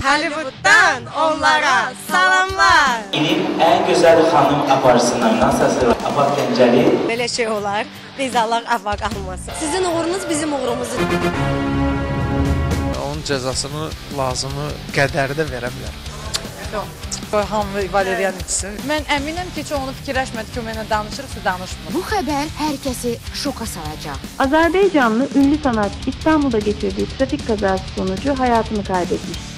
Hollywood'dan onlara salamlar. İlin en güzel hanım aparsınlar. Nasıl Afaq Gəncəli? Belə şey olar. Biz Allah afaq almasın. Sizin uğrunuz bizim uğrumuzdur. Onun cəzasını lazımı qədəri də verə bilər. Hamı Valeriyan içsin. Mən əminəm ki, heç onu fikirləşmədi ki, o mənə danışırsa danışmır. Bu xəbər hər kəsi şoka salacaq. Azerbaycanlı ünlü sanatçı İstanbul'da geçirdiği trafik kazası sonucu hayatını kaybetmiş.